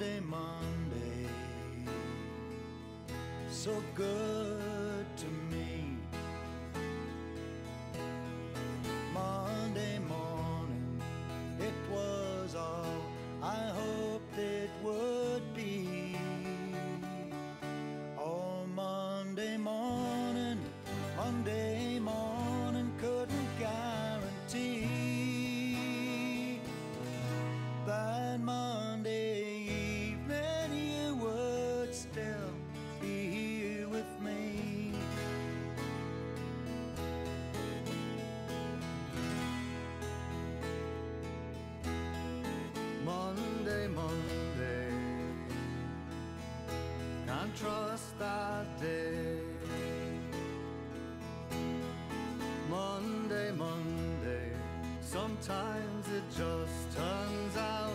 Monday, Monday, so good to me. Monday morning, it was all I hoped it would be. Oh, Monday morning, Monday morning, couldn't guarantee that Monday evening you would still be here with me. Monday, Monday, can't trust that day. Monday, Monday, sometimes it just turns out